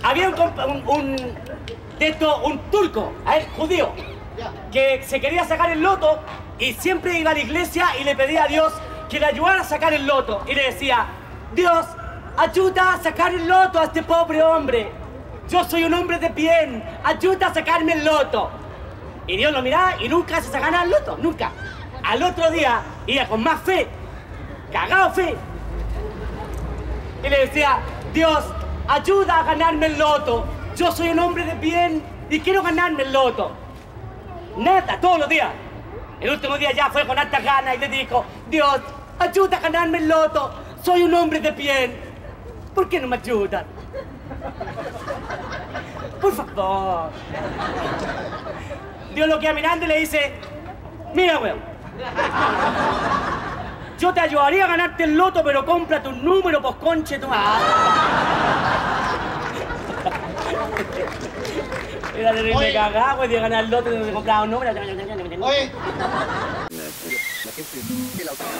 había un turco, judío, que se quería sacar el loto y siempre iba a la iglesia y le pedía a Dios que le ayudara a sacar el loto. Y le decía, Dios, ayuda a sacar el loto a este pobre hombre. Yo soy un hombre de bien, ayuda a sacarme el loto. Y Dios lo miraba y nunca se sacaba el loto, nunca. Al otro día iba con más fe, cagado fe. Y le decía, Dios, ayuda a ganarme el loto. Yo soy un hombre de bien y quiero ganarme el loto. Nada, todos los días. El último día ya fue con hartas ganas y le dijo, Dios, ayuda a ganarme el loto. Soy un hombre de bien. ¿Por qué no me ayudan? Por favor. Dios lo queda mirando y le dice, mira, weón, yo te ayudaría a ganarte el loto, pero cómprate un número, pues conche tu madre. Era de me cagaba, pues de ganar el loto, de comprar un número. Oye.